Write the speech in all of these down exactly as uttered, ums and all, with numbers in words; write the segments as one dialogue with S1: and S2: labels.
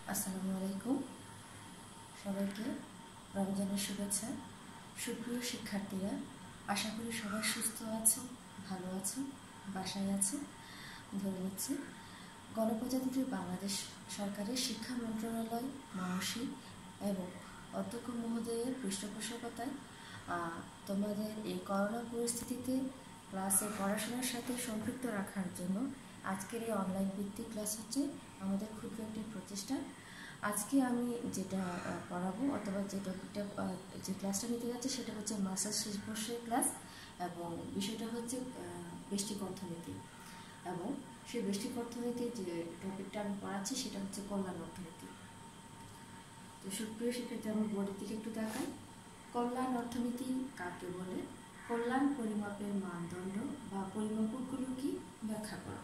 S1: আসসালামু আলাইকুম। সবাইকে রমজানের শুভেচ্ছা। সুপ্রিয় শিক্ষার্থীরা, আশা করি সবাই সুস্থ আছো, ভালো আছো, বাসায় আছো। ধরে নিচ্ছি গণপ্রজাতন্ত্রী বাংলাদেশ সরকারের শিক্ষা মন্ত্রণালয়, মহসি এবং অধ্যক্ষ মহোদয়ের পৃষ্ঠপোষকতায় তোমাদের এই করোনা পরিস্থিতিতে ক্লাসে পড়াশোনার সাথে সম্পৃক্ত রাখার জন্য আজকের এই অনলাইন ভিত্তিক ক্লাস হচ্ছে আমাদের ক্ষুদ্র একটি প্রচেষ্টা। আজকে আমি যেটা পড়াবো অথবা যে টপিকটা যে ক্লাসটা নিতে যাচ্ছে সেটা হচ্ছে মাস্টার্স শেষ বর্ষের ক্লাস এবং বিষয়টা হচ্ছে ব্যষ্টিক অর্থনীতি। এবং সেই ব্যষ্টিক অর্থনীতির যে টপিকটা আমি পড়াচ্ছি সেটা হচ্ছে কল্যাণ অর্থনীতি। তো সুপ্রিয় শিক্ষার্থী, আমি বোর্ডের দিকে একটু দেখাই। কল্যাণ অর্থনীতি কাকে বলে? কল্যাণ পরিমাপের মানদণ্ড বা পরিমাপকগুলো কি ব্যাখ্যা করো।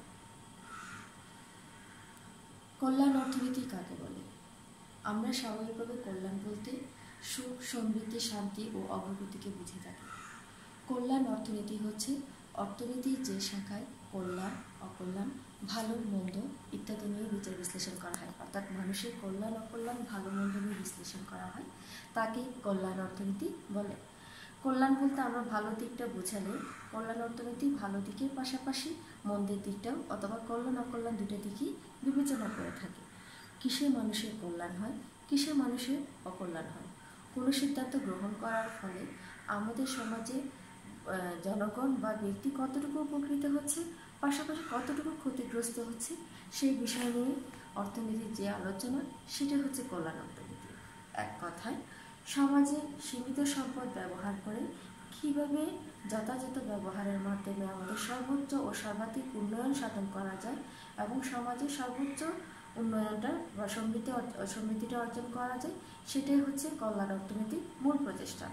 S1: কল্যাণ অর্থনীতি কাকে বলে? আমরা স্বাভাবিকভাবে কল্যাণ বলতে সুখ, সমৃদ্ধি, শান্তি ও অগ্রগতিকে বুঝে থাকি। কল্যাণ অর্থনীতি হচ্ছে অর্থনীতির যে শাখায় কল্যাণ, অকল্যাণ, ভালো মন্দ ইত্যাদি নিয়ে বিচার বিশ্লেষণ করা হয়, অর্থাৎ মানুষের কল্যাণ অকল্যাণ ভালো মন্দ নিয়ে বিশ্লেষণ করা হয়, তাকে কল্যাণ অর্থনীতি বলে। কল্যাণ বলতে আমরা ভালো দিকটা বোঝালে কল্যাণ অর্থনীতি ভালো দিকের পাশাপাশি মন্দের দিকটাও অথবা কল্যাণ অকল্যাণ দুটো দিকই বিবেচনা করে থাকে। কিসে মানুষের কল্যাণ হয়, কিসে মানুষের অকল্যাণ হয়। কোনো সিদ্ধান্ত গ্রহণ করার ফলে আমাদের সমাজে জনগণ বা ব্যক্তি কতটুকু উপকৃত হচ্ছে, পাশাপাশি কতটুকু ক্ষতিগ্রস্ত হচ্ছে, সেই বিষয় নিয়ে অর্থনীতির যে আলোচনা সেটা হচ্ছে কল্যাণ অর্থনীতি। এক কথায় সমাজে সীমিত সম্পদ ব্যবহার করে কীভাবে যথাযথ ব্যবহারের মাধ্যমে আমাদের সর্বোচ্চ ও সর্বাধিক উন্নয়ন সাধন করা যায় এবং সমাজের সর্বোচ্চ উন্নয়নটা বা সমৃদ্ধি সমৃদ্ধিটা অর্জন করা যায়, সেটাই হচ্ছে কল্যাণ অর্থনীতির মূল প্রচেষ্টা।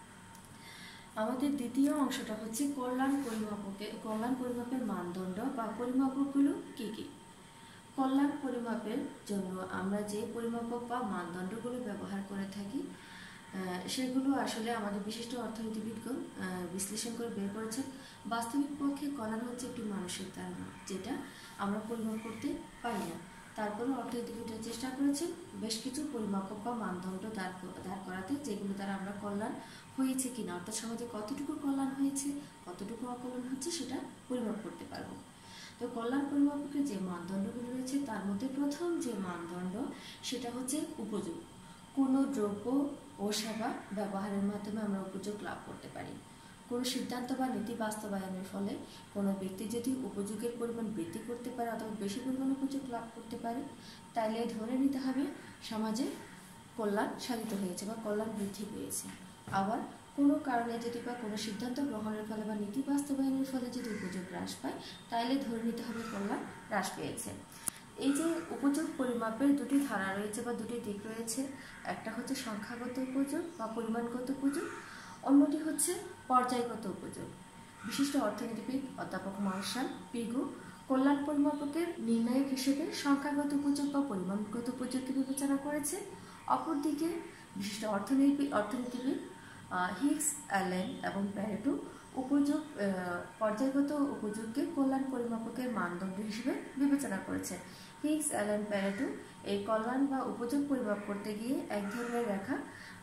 S1: আমাদের দ্বিতীয় অংশটা হচ্ছে কল্যাণ পরিমাপকে কল্যাণ পরিমাপের মানদণ্ড বা পরিমাপকগুলো কী কী। কল্যাণ পরিমাপের জন্য আমরা যে পরিমাপক বা মানদণ্ডগুলো ব্যবহার করে থাকি সেগুলো আসলে আমাদের বিশিষ্ট অর্থনীতিবিদগণ বিশ্লেষণ করে বের করেছেন। বাস্তবিক পক্ষে কল্যাণ হচ্ছে একটি মানসিক ধারণা যেটা আমরা পরিমাপ করতে পারি না। তারপরে অর্থনীতিবিদরা চেষ্টা করেছেন বেশ কিছু পরিমাপক বা মানদণ্ড দাঁড় দাঁড় করাতে, যেগুলো দ্বারা আমরা কল্যাণ হয়েছে কিনা, অর্থাৎ সমাজে কতটুকু কল্যাণ হয়েছে, কতটুকু অকল্যাণ হচ্ছে সেটা পরিমাপ করতে পারবো। তো কল্যাণ পরিমাপকের যে মানদণ্ডগুলো রয়েছে তার মধ্যে প্রথম যে মানদণ্ড সেটা হচ্ছে উপযোগ। কোনো দ্রব্য ও সেবা ব্যবহারের মাধ্যমে আমরা উপযোগ লাভ করতে পারি। কোনো সিদ্ধান্ত বা নীতি বাস্তবায়নের ফলে কোনো ব্যক্তি যদি উপযোগের পরিমাণ বৃদ্ধি করতে পারে অথবা বেশি পরিমাণ উপযোগ লাভ করতে পারে, তাইলে ধরে নিতে হবে সমাজে কল্যাণ সাধিত হয়েছে বা কল্যাণ বৃদ্ধি পেয়েছে। আবার কোনো কারণে যদি বা কোনো সিদ্ধান্ত গ্রহণের ফলে বা নীতি বাস্তবায়নের ফলে যদি উপযোগ হ্রাস পায়, তাইলে ধরে নিতে হবে কল্যাণ হ্রাস পেয়েছে। এই যে উপযোগ পরিমাপের দুটি ধারা রয়েছে বা দুটি দিক রয়েছে, একটা হচ্ছে সংখ্যাগত উপযোগ বা পরিমাণগত উপযোগ, অন্যটি হচ্ছে পর্যায়গত উপযোগ। বিশিষ্ট অর্থনীতিবিদ অধ্যাপক মার্শাল পিগু কল্যাণ পরিমাপকের নির্ণায়ক হিসেবে সংখ্যাগত উপযোগ বা পরিমাণগত উপযোগকে বিবেচনা করেছে। অপরদিকে বিশিষ্ট অর্থনীতি অর্থনীতিবিদ হিগস, অ্যালেন এবং প্যারেটো উপযোগ পর্যায়গত উপযোগকে কল্যাণ পরিমাপকের মানদণ্ড হিসেবে বিবেচনা করেছে। হিগস, অ্যালেন, প্যারেটো এই কল্যাণ বা উপযোগ পরিমাপ করতে গিয়ে এক ধরনের রেখা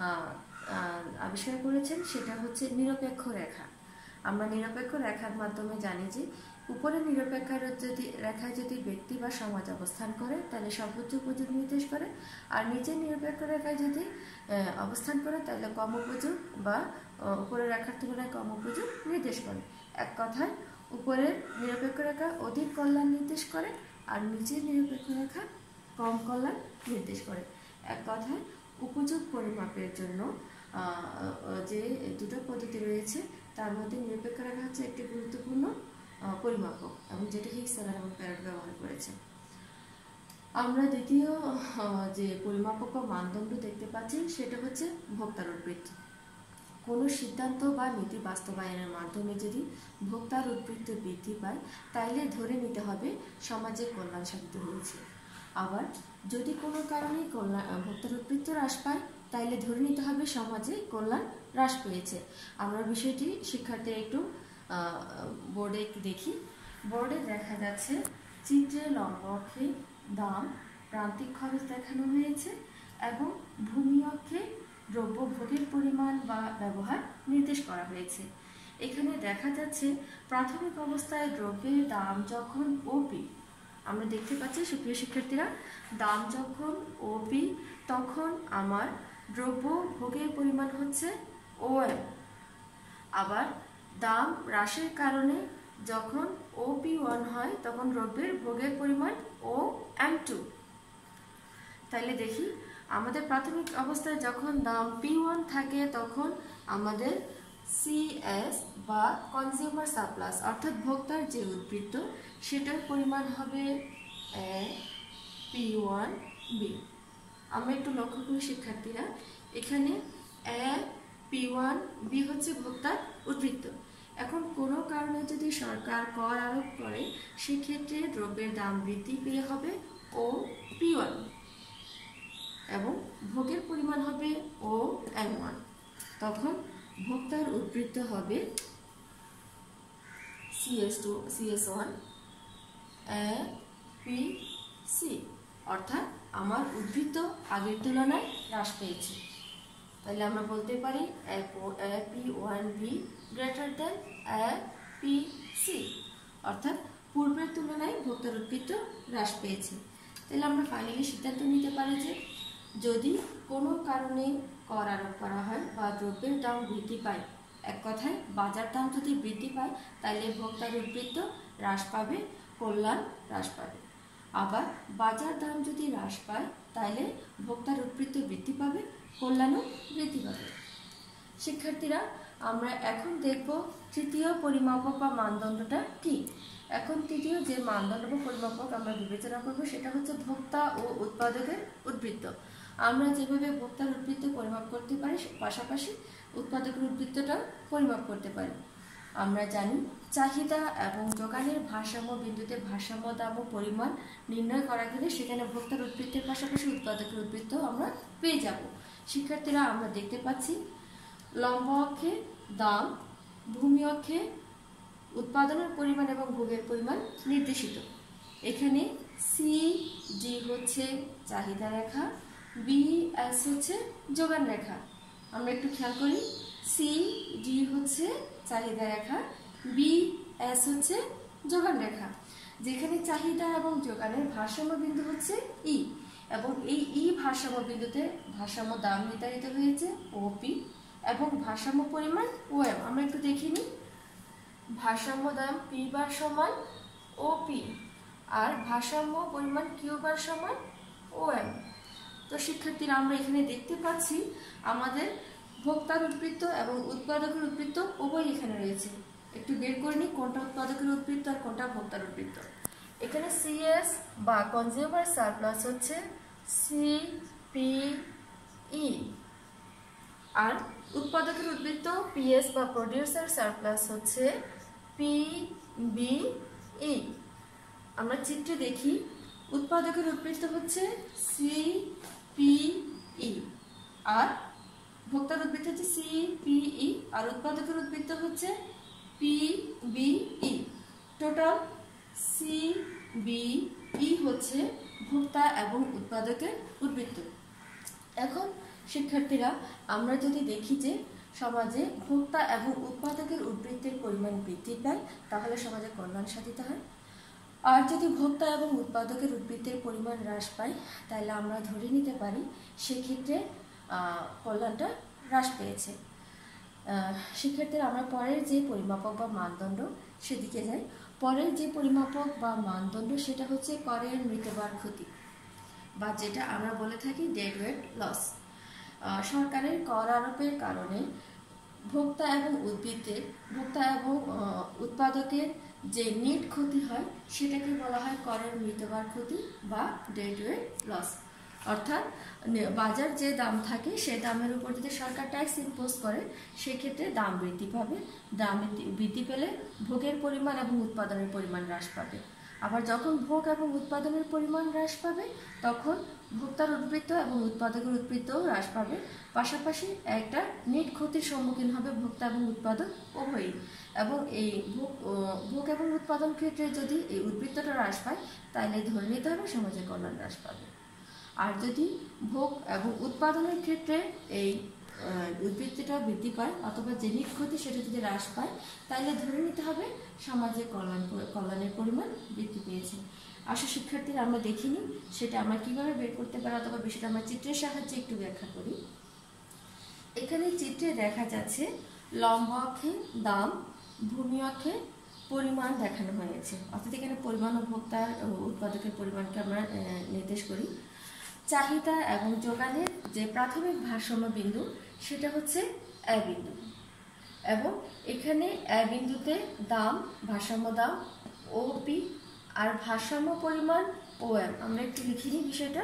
S1: আবিষ্কার করেছেন, সেটা হচ্ছে নিরপেক্ষ রেখা। আমরা নিরপেক্ষ রেখার মাধ্যমে জানি যে উপরে নিরপেক্ষ যদি রেখায় যদি ব্যক্তি বা সমাজ অবস্থান করে তাহলে সর্বোচ্চ উপযোগ নির্দেশ করে, আর নিচের নিরপেক্ষ রেখায় যদি অবস্থান করে তাহলে কম উপযোগ বা উপরের রেখার তুলনায় কম উপযোগ নির্দেশ করে। এক কথায় উপরের নিরপেক্ষ রেখা অধিক কল্যাণ নির্দেশ করে আর নিচের নিরপেক্ষ রেখা কম কল্যাণ নির্দেশ করে। এক কথায় উপযোগ পরিমাপের জন্য যে দুটো পদ্ধতি রয়েছে তার মধ্যে নিরপেক্ষ রেখা হচ্ছে একটি গুরুত্বপূর্ণ পরিমাপক এবং যেটা হিগস, অ্যালেন এবং প্যারেটো ব্যবহার করেছে। আমরা দ্বিতীয় যে পরিমাপক বা মানদণ্ড দেখতে পাচ্ছি সেটা হচ্ছে ভোক্তার উদ্বৃত্তি। কোনো সিদ্ধান্ত বা নীতি বাস্তবায়নের মাধ্যমে যদি ভোক্তার উদ্বৃত্ত বৃদ্ধি পায় তাইলে ধরে নিতে হবে সমাজে কল্যাণ সাধিত হয়েছে। আবার যদি কোনো কারণে কল্যাণ ভোক্তার উদ্বৃত্ত হ্রাস পায় তাইলে ধরে নিতে হবে সমাজে কল্যাণ হ্রাস পেয়েছে। আমরা বিষয়টি শিক্ষার্থীরা একটু বোর্ডে একটু দেখি। বোর্ডে দেখা যাচ্ছে চিত্রে লম্ব অক্ষে দাম প্রান্তিক খরচ দেখানো হয়েছে এবং ভূমি অক্ষে দ্রব্য ভোগের পরিমাণ বা ব্যবহার নির্দেশ করা হয়েছে। এখানে দেখা যাচ্ছে প্রাথমিক অবস্থায় দ্রব্যের দাম যখন ওপি, আমরা দেখতে পাচ্ছি সুপ্রিয় শিক্ষার্থীরা, দাম যখন ওপি তখন আমার দ্রব্য ভোগের পরিমাণ হচ্ছে ওএম। আবার দাম হ্রাসের কারণে যখন ওপি ওয়ান হয় তখন দ্রব্যের ভোগের পরিমাণ ও এম টু। তাইলে দেখি আমাদের প্রাথমিক অবস্থায় যখন দাম পি ওয়ান থাকে তখন আমাদের সিএস বা কনজিউমার সারপ্লাস অর্থাৎ ভোক্তার যে উদ্বৃত্ত সেটার পরিমাণ হবে এ পি ওয়ান বি। আমরা একটু লক্ষ্য করি শিক্ষার্থীরা, এখানে এ পি ওয়ান বি হচ্ছে ভোক্তার উদ্বৃত্ত। এখন কোনো কারণে যদি সরকার কর আরোপ করে সেক্ষেত্রে দ্রব্যের দাম বৃদ্ধি পেয়ে হবে ও পি ওয়ান এবং ভোগের পরিমাণ হবে ও এম ওয়ান। তখন ভোক্তার উদ্বৃত্ত হবে CS two CS one A P C, অর্থাৎ আমার উদ্বৃত্ত আগের তুলনায় হ্রাস পেয়েছে। তাহলে আমরা বলতে পারি A P one B greater than A P C, অর্থাৎ পূর্বের তুলনায় ভোক্তার উদ্বৃত্ত হ্রাস পেয়েছে। তাহলে আমরা ফাইনালি সিদ্ধান্ত নিতে পারি যে যদি কোনো কারণে কর আরোপ করা হয় বা দ্রব্যের দাম বৃদ্ধি পায়, এক কথায় বাজার দাম যদি বৃদ্ধি পায় তাহলে ভোক্তার উদ্বৃত্ত হ্রাস পাবে, কল্যাণ হ্রাস পাবে। আবার বাজার দাম যদি হ্রাস পায় তাহলে ভোক্তার উদ্বৃত্ত বৃদ্ধি পাবে, কল্যাণও বৃদ্ধি পাবে। শিক্ষার্থীরা, আমরা এখন দেখব তৃতীয় পরিমাপক বা মানদণ্ডটা কি। এখন তৃতীয় যে মানদণ্ড বা পরিমাপক আমরা বিবেচনা করব সেটা হচ্ছে ভোক্তা ও উৎপাদকের উদ্বৃত্ত। আমরা যেভাবে ভোক্তার উদ্বৃত্ত পরিমাপ করতে পারি পাশাপাশি উৎপাদকের উদ্বৃত্তটাও পরিমাপ করতে পারি। আমরা জানি চাহিদা এবং যোগানের ভারসাম্য বিন্দুতে ভারসাম্য দাম ও পরিমাণ নির্ণয় করা গেলে সেখানে ভোক্তার উদ্বৃত্তের পাশাপাশি উৎপাদকের উদ্বৃত্ত আমরা পেয়ে যাব। শিক্ষার্থীরা, আমরা দেখতে পাচ্ছি লম্ব অক্ষে দাম, ভূমি অক্ষে উৎপাদনের পরিমাণ এবং ভোগের পরিমাণ নির্দেশিত। এখানে সি ডি হচ্ছে চাহিদা রেখা, বি এস হচ্ছে যোগান রেখা। আমরা একটু খেয়াল করি, সি ডি হচ্ছে চাহিদা রেখা, বি এস হচ্ছে যোগান রেখা। যেখানে চাহিদা এবং যোগানের ভারসাম্য বিন্দু হচ্ছে ই, এবং এই ই ভারসাম্য বিন্দুতে ভারসাম্য দাম নির্ধারিত হয়েছে ওপি এবং ভারসাম্য পরিমাণ ওএম। আমরা একটু দেখে নিই, ভারসাম্য দাম পি বার সমান ওপি আর ভারসাম্য পরিমাণ কিউ বার সমান ওএম। তো শিক্ষার্থীরা, আমরা এখানে দেখতে পাচ্ছি আমাদের ভোক্তার উদ্বৃত্ত এবং উৎপাদকের উদ্বৃত্ত উভয় এখানে রয়েছে। একটু বের করে নিই কোনটা উৎপাদকের উদ্বৃত্ত আর কোনটা ভোক্তার উদ্বৃত্ত। এখানে সিএস বা কনজিউমার সারপ্লাস হচ্ছে সি পি ই আর উৎপাদকের উদ্বৃত্ত পিএস বা প্রডিউসার সারপ্লাস হচ্ছে পি বি ই। আমরা চিত্রে দেখি, উৎপাদকের উদ্বৃত্ত হচ্ছে সি পি ই আর ভোক্তার উদ্বৃত্ত হচ্ছে সি পি ই আর উৎপাদকের উদ্বৃত্ত হচ্ছে P B E. Total C B E হচ্ছে ভোক্তা এবং উৎপাদকের উদ্বৃত্ত। এখন শিক্ষার্থীরা, আমরা যদি দেখি যে সমাজে ভোক্তা এবং উৎপাদকের উদ্বৃত্তের পরিমাণ বৃদ্ধি পায় তাহলে সমাজে কল্যাণ সাধিত হয়। আর যদি ভোক্তা এবং উৎপাদকের উদ্বৃত্তের পরিমাণ হ্রাস পায় তাহলে আমরা ধরে নিতে পারি সেক্ষেত্রে কল্যাণটা হ্রাস পেয়েছে। শিক্ষার্থীরা, আমরা পরের যে পরিমাপক বা মানদণ্ড সেদিকে যাই। পরের যে পরিমাপক বা মানদণ্ড সেটা হচ্ছে করের মৃতবার ক্ষতি বা যেটা আমরা বলে থাকি ডেড ওয়েট লস। সরকারের কর আরোপের কারণে ভোক্তা এবং উদ্বৃত্তের ভোক্তা এবং উৎপাদকের যে নেট ক্ষতি হয় সেটাকে বলা হয় করের মৃতবার ক্ষতি বা ডেড ওয়েট লস। অর্থাৎ বাজার যে দাম থাকে সেই দামের উপর যদি সরকার ট্যাক্স ইম্পোজ করে সেক্ষেত্রে দাম বৃদ্ধি পাবে, দাম বৃদ্ধি পেলে ভোগের পরিমাণ এবং উৎপাদনের পরিমাণ হ্রাস পাবে। আবার যখন ভোগ এবং উৎপাদনের পরিমাণ হ্রাস পাবে তখন ভোক্তার উদ্বৃত্ত এবং উৎপাদকের উদ্বৃত্তও হ্রাস পাবে, পাশাপাশি একটা নেট ক্ষতির সম্মুখীন হবে ভোক্তা এবং উৎপাদক উভয়ই। এবং এই ভোগ ভোগ এবং উৎপাদন ক্ষেত্রে যদি এই উদ্বৃত্তটা হ্রাস পায় তাহলে ধরে নিতে হবে সমাজে কল্যাণ হ্রাস পাবে। আর যদি ভোগ এবং উৎপাদনের ক্ষেত্রে এই উদ্বৃত্তটা বৃদ্ধি পায় অথবা যে নিট ক্ষতি সেটা যদি হ্রাস পায়, তাহলে ধরে নিতে হবে সমাজের কল্যাণ কল্যাণের পরিমাণ বৃদ্ধি পেয়েছে। আসলে শিক্ষার্থীরা আমরা দেখিনি সেটা আমরা কিভাবে বের করতে পারি অথবা বিষয়টা আমরা চিত্রের সাহায্যে একটু ব্যাখ্যা করি। এখানে চিত্রে দেখা যাচ্ছে লম্ব অক্ষে দাম, ভূমি অক্ষে পরিমাণ দেখানো হয়েছে, অর্থাৎ এখানে পরিমাণ ও ভোক্তার উৎপাদকের পরিমাণকে আমরা নির্দেশ করি। চাহিদা এবং যোগানের যে প্রাথমিক ভারসাম্য বিন্দু সেটা হচ্ছে এ বিন্দু, এবং এখানে এ বিন্দুতে দাম, ভারসাম্য দাম ও পি, আর ভারসাম্য পরিমাণ ও এম। আমরা একটু লিখে নিই বিষয়টা।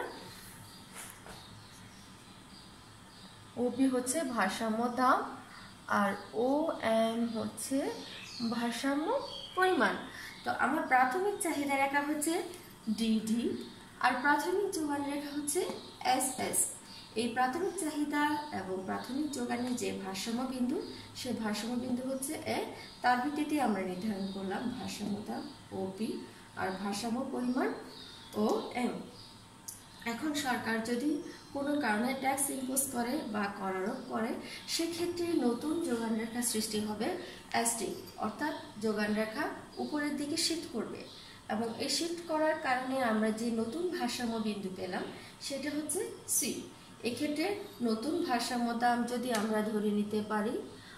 S1: ওপি হচ্ছে ভারসাম্য দাম আর ও এম হচ্ছে ভারসাম্য পরিমাণ। তো আমার প্রাথমিক চাহিদা রেখা হচ্ছে ডিডি আর প্রাথমিক যোগান রেখা হচ্ছে এস এস। এই প্রাথমিক চাহিদা এবং প্রাথমিক যোগানের যে ভারসাম্য বিন্দু সে ভারসাম্য বিন্দু হচ্ছে এ, তার ভিত্তিতে আমরা নির্ধারণ করলাম ভারসাম্য দাম ওপি আর ভারসাম্য পরিমাণ ও এম। এখন সরকার যদি কোনো কারণে ট্যাক্স ইম্পোজ করে বা কর আরোপ করে, সেক্ষেত্রে নতুন যোগান রেখা সৃষ্টি হবে এসটি, অর্থাৎ যোগান রেখা উপরের দিকে শিফট করবে, এবং এই শিফট করার কারণে আমরা যে নতুন ভারসাম্য বিন্দু পেলাম সেটা হচ্ছে সি। এক্ষেত্রে নতুন ভারসাম্য দাম যদি আমরা ধরে নিতে পারি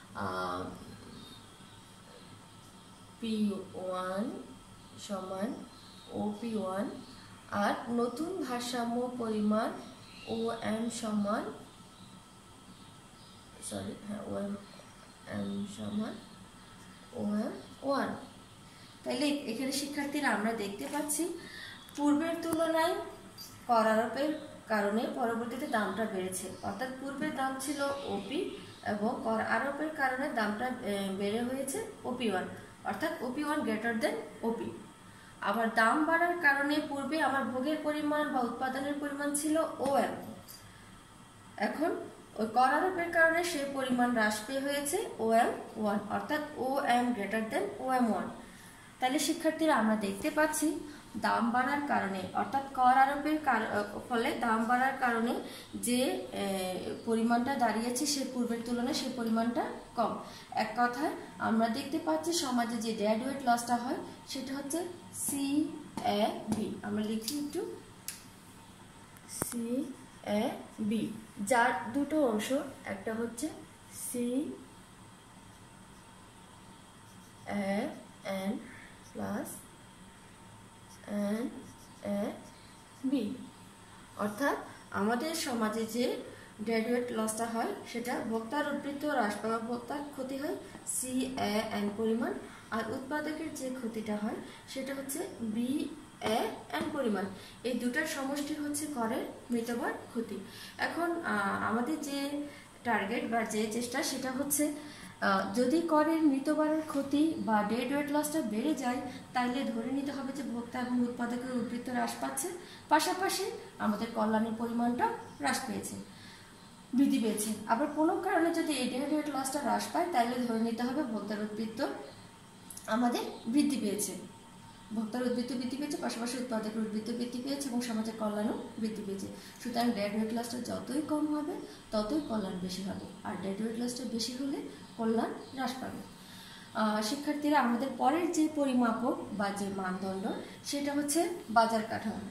S1: পি ওয়ান সমান ও পি ওয়ান, আর নতুন ভারসাম্য পরিমাণ ও এম সমান সরি হ্যাঁ ও এম এম সমান ও এম ওয়ান। তাইলে এখানে শিক্ষার্থীরা আমরা দেখতে পাচ্ছি পূর্বের তুলনায় কর আরোপের কারণে পরবর্তীতে দামটা বেড়েছে, অর্থাৎ পূর্বের দাম ছিল ওপি এবং কর আরোপের কারণে দামটা বেড়ে হয়েছে ওপি ওয়ান, অর্থাৎ ওপি ওয়ান গ্রেটার দেন ওপি। আবার দাম বাড়ার কারণে পূর্বে আমার ভোগের পরিমাণ বা উৎপাদনের পরিমাণ ছিল ও এম, এখন ওই কর আরোপের কারণে সেই পরিমাণ হ্রাস পেয়ে হয়েছে ও এম ওয়ান, অর্থাৎ O M greater than O M one. তাহলে শিক্ষার্থীরা আমরা দেখতে পাচ্ছি দাম বাড়ার কারণে অর্থাৎ কর আরোপের ফলে দাম বাড়ার কারণে যে পরিমাণটা দাঁড়িয়েছে সে পূর্বের তুলনায় সেই পরিমাণটা কম। এক কথায় আমরা দেখতে পাচ্ছি সমাজে যে ডেড ওয়েট লসটা হয় সেটা হচ্ছে সি এ বি। আমরা লিখি একটু সি এ বি, যার দুটো অংশ, একটা হচ্ছে C A N plus N A B, অর্থাৎ আমাদের সমাজে যে ডেড ওয়েট লসটা হয় সেটা ভোক্তার উদ্বৃত্ত হ্রাস পাওয়া ভোক্তার ক্ষতি হয় সি এ এন পরিমাণ, আর উৎপাদকের যে ক্ষতিটা হয় সেটা হচ্ছে বি এ এন পরিমাণ। এই দুটার সমষ্টি হচ্ছে করের মৃতবার ক্ষতি। এখন আমাদের যে টার্গেট বা যে চেষ্টা সেটা হচ্ছে যদি করের মৃতবারের ক্ষতি বা ডেড ওয়েট লসটা বেড়ে যায় তাহলে ধরে নিতে হবে যে ভোক্তা এবং উৎপাদকের উদ্বৃত্ত হ্রাস পাচ্ছে, পাশাপাশি আমাদের কল্যাণের পরিমাণটা হ্রাস পেয়েছে, বৃদ্ধি পেয়েছে। আবার কোনো কারণে যদি এই ডেড ওয়েট লসটা হ্রাস পায় তাহলে ধরে নিতে হবে ভোক্তার উদ্বৃত্ত আমাদের বৃদ্ধি পেয়েছে, ভোক্তার উদ্বৃত্ত বৃদ্ধি পেয়েছে, পাশাপাশি উৎপাদকের উদ্বৃত্ত বৃদ্ধি পেয়েছে এবং সমাজের কল্যাণও বৃদ্ধি পেয়েছে। সুতরাং ডেড ওয়েট লসটা যতই কম হবে ততই কল্যাণ বেশি হবে, আর ডেড ওয়েট লসটা বেশি হলে কল্যাণ হ্রাস পাবে। শিক্ষার্থীরা আমাদের পরের যে পরিমাপক বা যে মানদণ্ড সেটা হচ্ছে বাজার কাঠামো।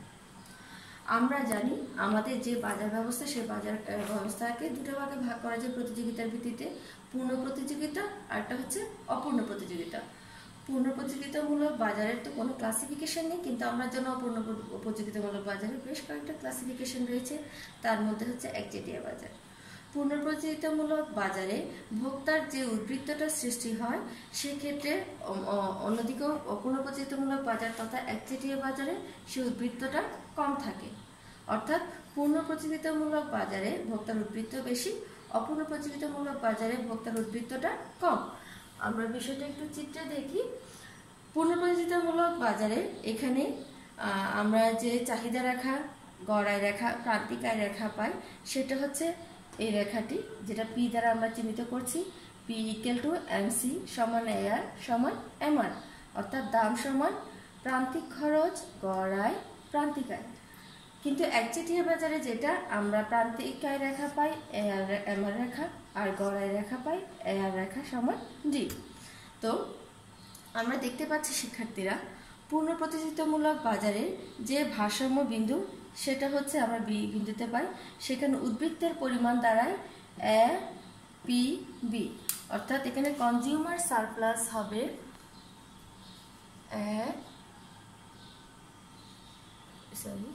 S1: আমরা জানি আমাদের যে বাজার ব্যবস্থা সেই বাজার ব্যবস্থাকে দুটো ভাগে ভাগ করা যায় প্রতিযোগিতার ভিত্তিতে, পূর্ণ প্রতিযোগিতা আর একটা হচ্ছে অপূর্ণ প্রতিযোগিতা। পূর্ণ প্রতিযোগিতামূলক বাজারের তো কোনো ক্লাসিফিকেশন নেই, কিন্তু আমরা যেন অপূর্ণ প্রতিযোগিতামূলক বাজারের বেশ কয়েকটা ক্লাসিফিকেশন রয়েছে, তার মধ্যে হচ্ছে একচেটিয়া বাজার। পূর্ণ প্রতিযোগিতামূলক বাজারে ভোক্তার যে উদ্বৃত্তটা সৃষ্টি হয় সেক্ষেত্রে অন্যদিকে অপূর্ণ প্রতিযোগিতামূলক বাজার তথা একচেটিয়া বাজারে সেই উদ্বৃত্তটা কম থাকে, অর্থাৎ পূর্ণ প্রতিযোগিতামূলক বাজারে ভোক্তার উদ্বৃত্ত বেশি, অপূর্ণ প্রতিযোগিতামূলক বাজারে ভোক্তার উদ্বৃত্তটা কম। আমরা বিষয়টা একটু চিত্রে দেখি। পূর্ণ প্রতিযোগিতামূলক বাজারে এখানে আমরা যে চাহিদা রেখা, গড়াই রেখা, প্রান্তিক আয় রেখা পাই সেটা হচ্ছে এই রেখাটি, যেটা পি দ্বারা আমরা চিহ্নিত করছি। P equal to M C সমান এ আর সমান এম আর, অর্থাৎ দাম সমান প্রান্তিক খরচ গড় আয় প্রান্তিক আয়। কিন্তু একচেটিয়া বাজারে যেটা আমরা প্রান্তিক আয় রেখা পাই এ আর এম আর রেখা, আর গড় আয় রেখা পাই এ আর রেখা সমান ডি। তো আমরা দেখতে পাচ্ছি শিক্ষার্থীরা, পূর্ণ প্রতিযোগিতামূলক বাজারে যে ভারসাম্য বিন্দু সেটা হচ্ছে আমরা বি বিন্দুতে পাই। সেখানে উদ্বৃত্তের পরিমাণ দাঁড়ায় এ পি বি, অর্থাৎ এখানে কনজিউমার সারপ্লাস হবে A sorry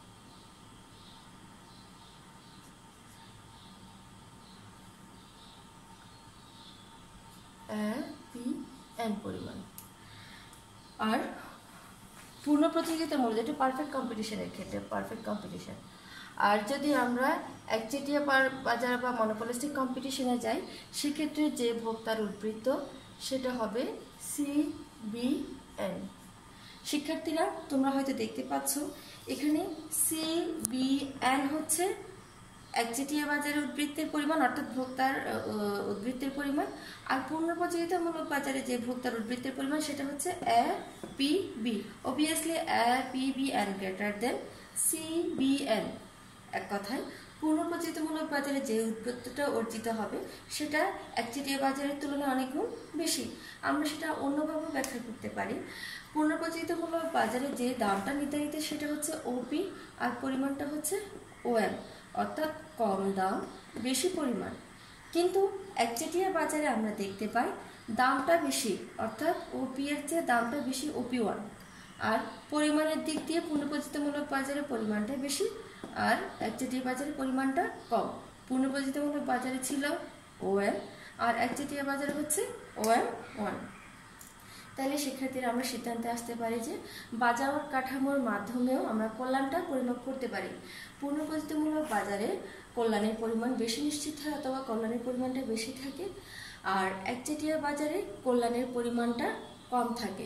S1: A P N পরিমাণ। আর পূর্ণ প্রতিযোগিতামূলক, যেটা পারফেক্ট কম্পিটিশনের ক্ষেত্রে পারফেক্ট কম্পিটিশন। আর যদি আমরা একচেটিয়া বাজার বা মনোপলিস্টিক কম্পিটিশনে যাই, সেক্ষেত্রে যে ভোক্তার উদ্বৃত্ত সেটা হবে সি বি এন। শিক্ষার্থীরা, তোমরা হয়তো দেখতে পাচ্ছ এখানে সি বি এন হচ্ছে একচেটিয়া বাজারে উদ্বৃত্তের পরিমাণ, অর্থাৎ ভোক্তার উদ্বৃত্তের পরিমাণ। আর পূর্ণ প্রতিযোগিতামূলক বাজারে যে ভোক্তার উদ্বৃত্তের পরিমাণ সেটা হচ্ছে A P B. Obviously A P B N greater than C B N. এক কথায় পূর্ণ প্রতিযোগিতামূলক বাজারে যে উদ্বৃত্তটা অর্জিত হবে সেটা একচেটিয়া বাজারের তুলনায় অনেক গুণ বেশি। আমরা সেটা অন্যভাবে ব্যাখ্যা করতে পারি। পূর্ণ প্রতিযোগিতামূলক বাজারে যে দামটা নির্ধারিত সেটা হচ্ছে ওপি, আর পরিমাণটা হচ্ছে ওএম, অর্থাৎ কম দাম বেশি পরিমাণ। কিন্তু একচেটিয়া বাজারে আমরা দেখতে পাই দামটা বেশি, অর্থাৎ ওপি এর চেয়ে দামটা বেশি ওপি ওয়ান। আর পরিমাণের দিক দিয়ে পূর্ণ প্রতিযোগিতামূলক বাজারে পরিমাণটা বেশি, আর একচেটিয়া বাজারে পরিমাণটা কম। পূর্ণ প্রতিযোগিতামূলক বাজারে ছিল ওএম, আর একচেটিয়া বাজারে হচ্ছে ওএম ওয়ান। তাহলে শিক্ষার্থীরা আমরা সিদ্ধান্তে আসতে পারি যে বাজার কাঠামোর মাধ্যমেও আমরা কল্যাণটা পরিমাপ করতে পারি। পূর্ণ প্রতিযোগিতামূলক বাজারে কল্যাণের পরিমাণ বেশি নিশ্চিত হয় অথবা কল্যাণের পরিমাণটা বেশি থাকে, আর একচেটিয়া বাজারে কল্যাণের পরিমাণটা কম থাকে।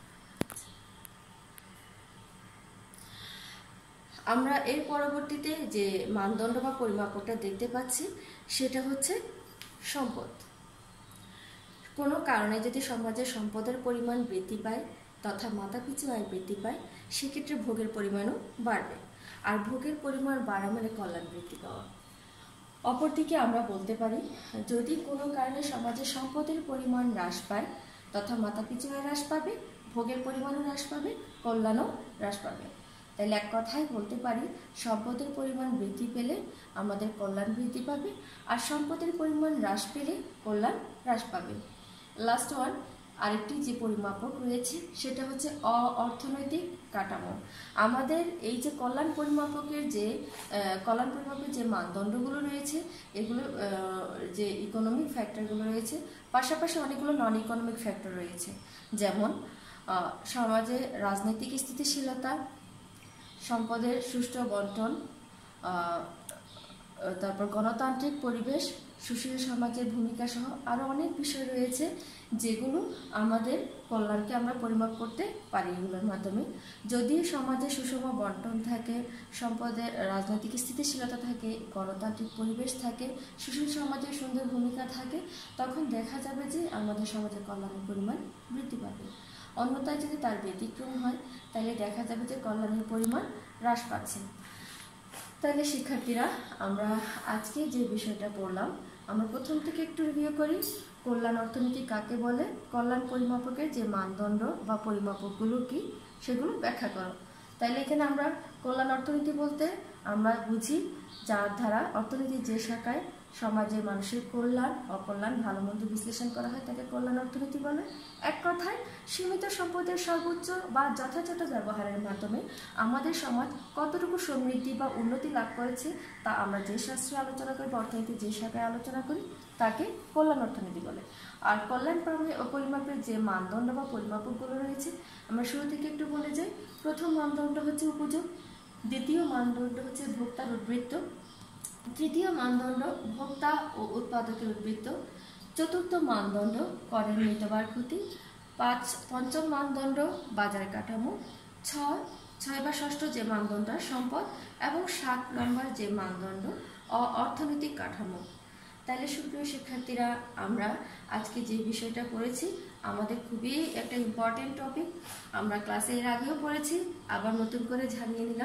S1: আমরা এর পরবর্তীতে যে মানদণ্ড বা পরিমাপকটা দেখতে পাচ্ছি সেটা হচ্ছে সম্পদ। কোনো কারণে যদি সমাজে সম্পদের পরিমাণ বৃদ্ধি পায় তথা মাথাপিছু আয় বৃদ্ধি পায়, সেক্ষেত্রে ভোগের পরিমাণও বাড়বে। আর ভোগের পরিমাণ বাড়া মানে কল্যাণ বৃদ্ধি পাওয়া। অপরদিকে আমরা বলতে পারি, যদি কোনো কারণে সমাজে সম্পদের পরিমাণ হ্রাস পায় তথা মাথাপিছু আয় হ্রাস পাবে, ভোগের পরিমাণও হ্রাস পাবে, কল্যাণও হ্রাস পাবে। তাহলে এক কথায় বলতে পারি, সম্পদের পরিমাণ বৃদ্ধি পেলে আমাদের কল্যাণ বৃদ্ধি পাবে, আর সম্পদের পরিমাণ হ্রাস পেলে কল্যাণ হ্রাস পাবে। লাস্ট ওয়ান, আরেকটি যে পরিমাপক রয়েছে সেটা হচ্ছে অর্থনৈতিক কাঠামো। আমাদের এই যে কল্যাণ পরিমাপকের যে কল্যাণ পরিমাপকের যে মানদণ্ডগুলো রয়েছে, এগুলো যে ইকোনমিক ফ্যাক্টরগুলো রয়েছে, পাশাপাশি অনেকগুলো নন ইকোনমিক ফ্যাক্টর রয়েছে। যেমন সমাজে রাজনৈতিক স্থিতিশীলতা, সম্পদের সুষ্ঠু বন্টন, তারপর গণতান্ত্রিক পরিবেশ, সুশীল সমাজের ভূমিকা সহ আরও অনেক বিষয় রয়েছে যেগুলো আমাদের কল্যাণকে আমরা পরিমাপ করতে পারি এগুলোর মাধ্যমে। যদি সমাজে সুষম বন্টন থাকে, সম্পদের রাজনৈতিক স্থিতিশীলতা থাকে, গণতান্ত্রিক পরিবেশ থাকে, সুশীল সমাজের সুন্দর ভূমিকা থাকে, তখন দেখা যাবে যে আমাদের সমাজের কল্যাণের পরিমাণ বৃদ্ধি পাবে। অন্যথায় যদি তার ব্যতিক্রম হয় তাহলে দেখা যাবে যে কল্যাণের পরিমাণ হ্রাস পাচ্ছে। তাহলে শিক্ষার্থীরা, আমরা আজকে যে বিষয়টা পড়লাম, আমরা প্রথম থেকে একটু রিভিউ করি। কল্যাণ অর্থনীতি কাকে বলে, কল্যাণ পরিমাপকের যে মানদণ্ড বা পরিমাপকগুলো কি সেগুলো ব্যাখ্যা করো। তাহলে এখানে আমরা কল্যাণ অর্থনীতি বলতে আমরা বুঝি যার দ্বারা অর্থনীতির যে শাখায় সমাজের মানুষের কল্যাণ অকল্যাণ ভালো মন্দ বিশ্লেষণ করা হয় তাকে কল্যাণ অর্থনীতি বলে। এক কথায় সীমিত সম্পদের সর্বোচ্চ বা যথাযথ ব্যবহারের মাধ্যমে আমাদের সমাজ কতটুকু সমৃদ্ধি বা উন্নতি লাভ করেছে তা আমরা যে শাস্ত্রে আলোচনা করি বা অর্থনীতি যে শাখায় আলোচনা করি তাকে কল্যাণ অর্থনীতি বলে। আর কল্যাণ পরিমাপের যে মানদণ্ড বা পরিমাপকগুলো রয়েছে আমরা শুরু থেকে একটু বলে যাই। প্রথম মানদণ্ড হচ্ছে উপযোগ, দ্বিতীয় মানদণ্ড হচ্ছে ভোক্তার উদ্বৃত্ত, তৃতীয় মানদণ্ড ভোক্তা ও উৎপাদকের উদ্বৃত্ত, চতুর্থ মানদণ্ড করের মিতবার ক্ষতি, পাঁচ পঞ্চম মানদণ্ড বাজার কাঠামো, ছয় ছয় বা ষষ্ঠ যে মানদণ্ড সম্পদ, এবং সাত নম্বর যে মানদণ্ড অর্থনৈতিক কাঠামো। তাহলে সুপ্রিয় শিক্ষার্থীরা, আমরা আজকে যে বিষয়টা পড়েছি আমাদের খুবই একটা ইম্পর্টেন্ট টপিক। আমরা ক্লাসে এর আগেও পড়েছি, আবার নতুন করে জানিয়ে নিলাম।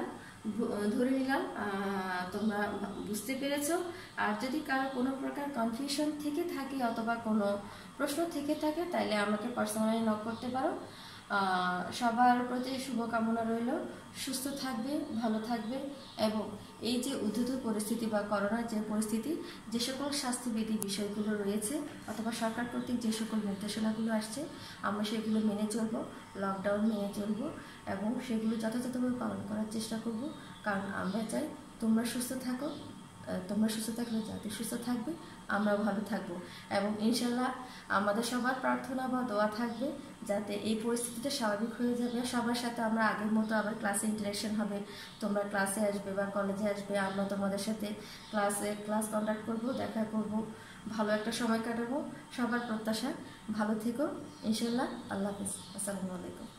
S1: ধরে নিলাম তোমরা বুঝতে পেরেছো। আর যদি কারো কোনো প্রকার কনফিউশন থেকে থাকে অথবা কোনো প্রশ্ন থেকে থাকে তাহলে আমাকে পার্সোনালি নক করতে পারো। সবার প্রতি শুভকামনা রইল, সুস্থ থাকবে, ভালো থাকবে এবং এই যে উদ্ধৃত পরিস্থিতি বা করোনার যে পরিস্থিতি, যে সকল স্বাস্থ্যবিধি বিষয়গুলো রয়েছে অথবা সরকার কর্তৃক যে সকল নির্দেশনাগুলো আসছে আমরা সেগুলো মেনে চলবো, লকডাউন মেনে চলবো এবং সেগুলো যথাযথভাবে পালন করার চেষ্টা করব। কারণ আমরা চাই তোমরা সুস্থ থাকো, তোমরা সুস্থ থাকলে জাতি সুস্থ থাকবে, আমরাও ভালো থাকবো এবং ইনশাল্লাহ আমাদের সবার প্রার্থনা বা দোয়া থাকবে যাতে এই পরিস্থিতিটা স্বাভাবিক হয়ে যাবে। সবার সাথে আমরা আগের মতো আবার ক্লাসে ইন্টারেকশন হবে, তোমরা ক্লাসে আসবে বা কলেজে আসবে, আমরা তোমাদের সাথে ক্লাসে ক্লাস কন্ডাক্ট করব, দেখা করব, ভালো একটা সময় কাটাবো। সবার প্রত্যাশা ভালো থেকো ইনশাল্লাহ। আল্লাহ হাফিজ, আসসালামু আলাইকুম।